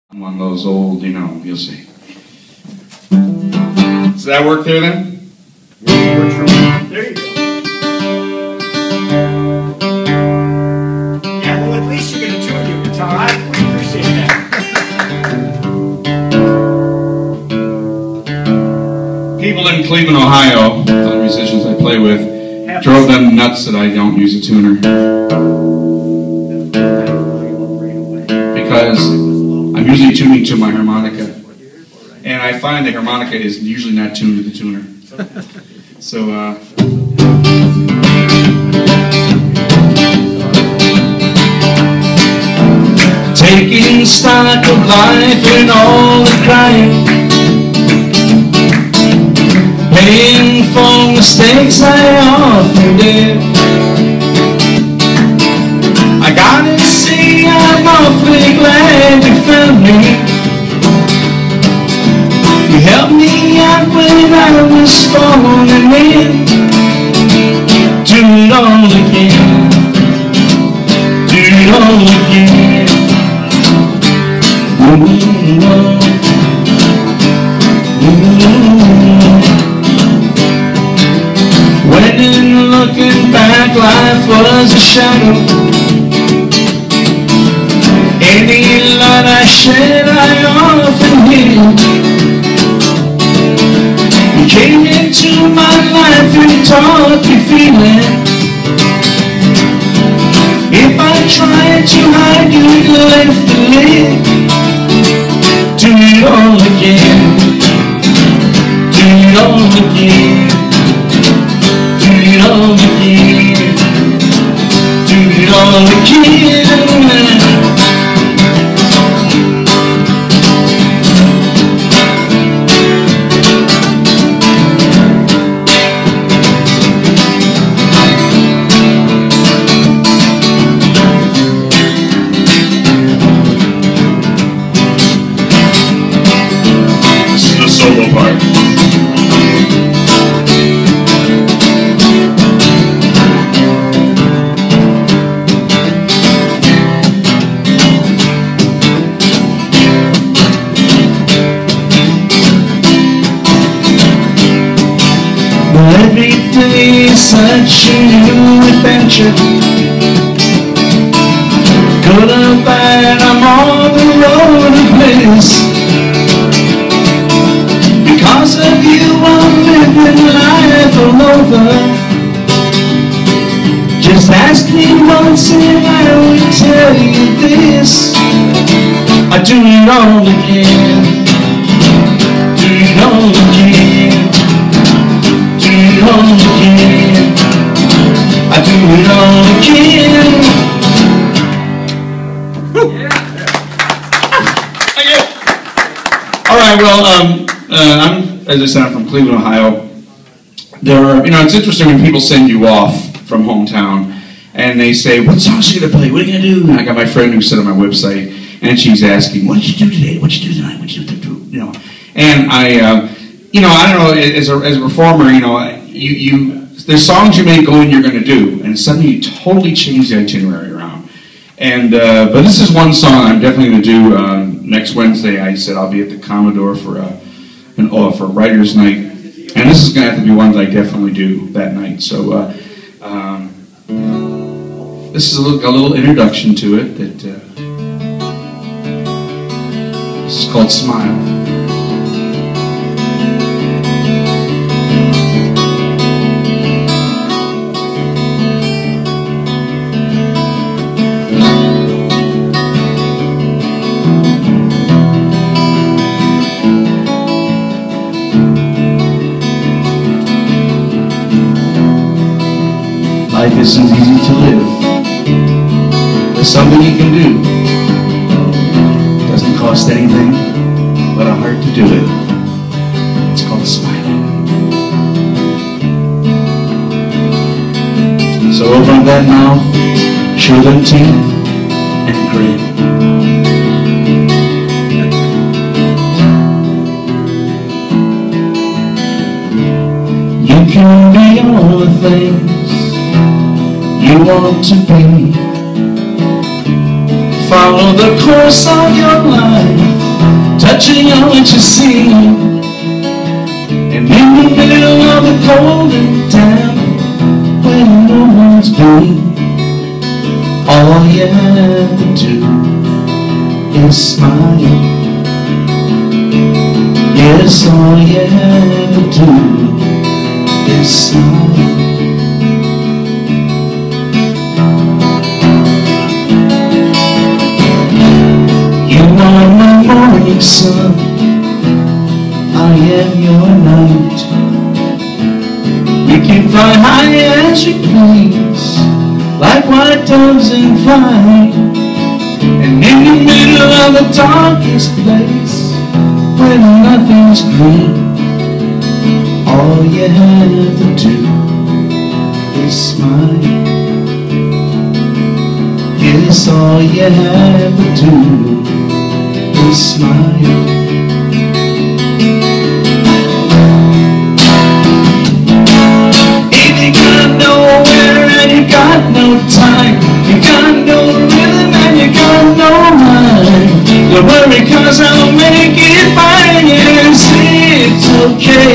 I'm one of those old, you'll see. Does that work there then? There you go. Yeah, well, at least you're going to tune your guitar. I appreciate that. People in Cleveland, Ohio, other musicians I play with, drove them nuts that I don't use a tuner. Because I'm usually tuning to my harmonica. And I find the harmonica is usually not tuned to the tuner. So, taking stock of life and all the crying, paying for mistakes I often did. I gotta say I'm awfully glad you found me. You helped me out when I was falling in. Do it all again. Do it all again. When looking back, life was a shadow. Any light I shed, I often hid. You came into my life and taught me feeling. If I tried to hide, you'd left the lid. Do it all again. Do it all again. Do it all again. Do it all again. Solo part. Every day is such a new adventure. Good or bad, I'm on the road to bliss. Because of you, I'm living life all over. Just ask me once and I will tell you this. I do it all again. Do it all again. Do it all again. I do it all again. Yeah. Thank you. All right, well, as I said, I'm from Cleveland, Ohio. There are, it's interesting when people send you off from hometown and they say, what songs are you going to play? What are you going to do? And I got my friend who said on my website, and she's asking, what did you do today? What did you do tonight? What did you do? And I don't know, as a performer, there's songs you may go and you're going to do, and suddenly you totally change the itinerary around. And, but this is one song I'm definitely going to do next Wednesday. I said I'll be at the Commodore for Writers' Night, and this is going to have to be one that I definitely do that night. So this is a little introduction to it. That this is called Smile. Life isn't easy to live. There's something you can do. Doesn't cost anything but a heart to do it. It's called smiling. So open that mouth, show them teeth, and grin. You can be all the things you want to be. Follow the course of your life. touching on what you see. And in the middle of the cold and damp, where no one's been, all you have to do is smile. Yes, all you have to do is smile. You are my morning sun, I am your night. We can fly high as we please, like white doves in flight. And in the middle of the darkest place, when nothing's green, all you have to do is smile. Yes, all you have to do is smile. If you got nowhere and you got no time, you got no rhythm and you got no mind, don't worry, 'cause I'll make it fine. Yes, it's okay.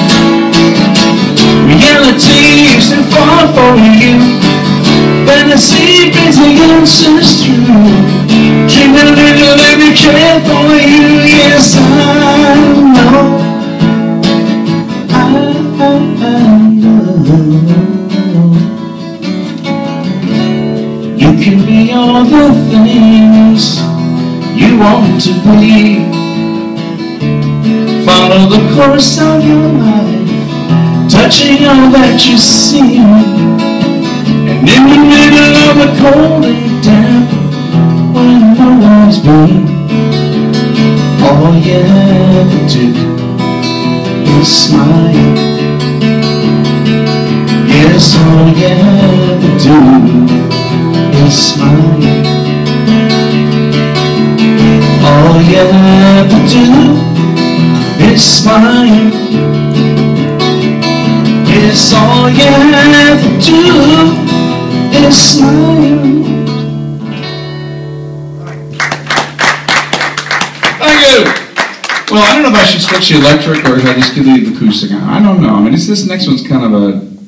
Reality is too far for you. Fantasy brings the answers through. Dream a little and be careful for you. Yes, I know. I know. You can be all the things you want to be. Follow the course of your life, touching all that you see. And in the middle of the cold and damp, when no one's been, all you have to do is smile. Yes, all you have to do is smile. All you have to do is smile. Yes, all you have to do is smile. Thank you. Well, I don't know if I should switch the electric or if I just give the acoustic on. I don't know. I mean, this next one's kind of a.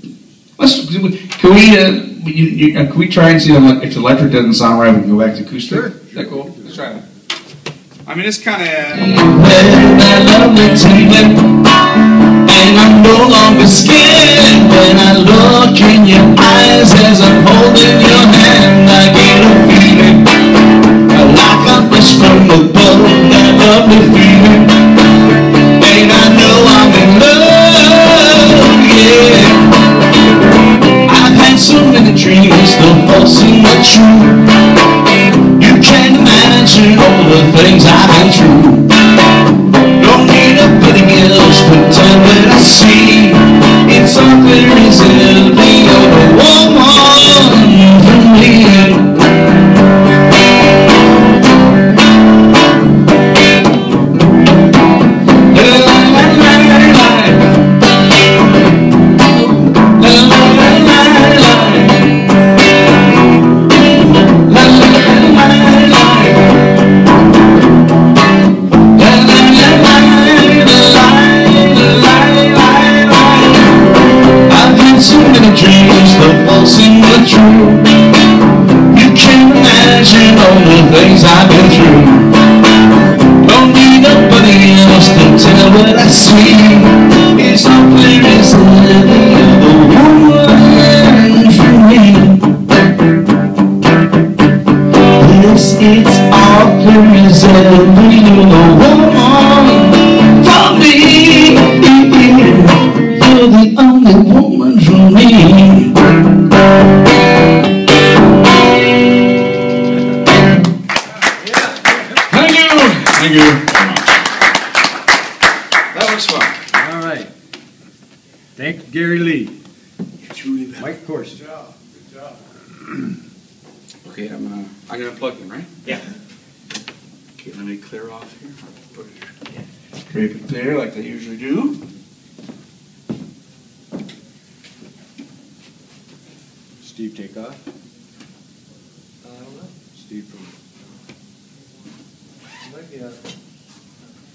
Can we try and see if the electric doesn't sound right? We can go back to acoustic. Sure. Is that cool? Let's try that. I mean, it's kind of. That lovely tingling, and I'm no longer scared when I look in your eyes as I'm holding your hand. I get a feeling like a wish from above. That lovely feeling, and I know I'm in love. Yeah, I've had so many dreams, the false and the true. You can't imagine all the things I've been through. Don't need nobody else pretend that I see. It's all clear as every other woman for me. Dreams, the false and the true. You can't imagine all the things I've been through. Don't need nobody else to tell what I see. It's all clear as every other woman for me. Yes, it's all clear as every other woman for me. You're the only woman for me. Thank you. Thank you. That was fun. All right. Thank you, Gary Lee. Mike Corson. Good job. Okay, I'm gonna plug in, right? Yeah. Okay, let me clear off here. Put it drape it there like they usually do. Steve, take off. I don't know. Steve from. Might be a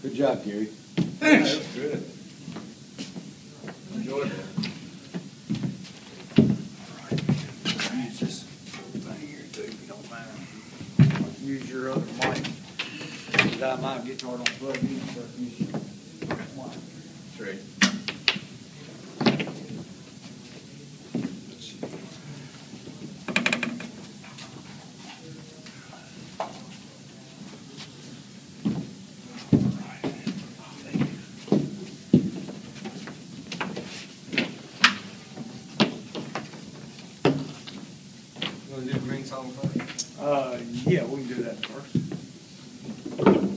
Good job, Gary. Thanks. That's good. Enjoyed that. Use this thing here too, if you don't mind. Use your other mic. 'Cause I might get hard on plug in, so use your mic. Great. Yeah, we can do that first.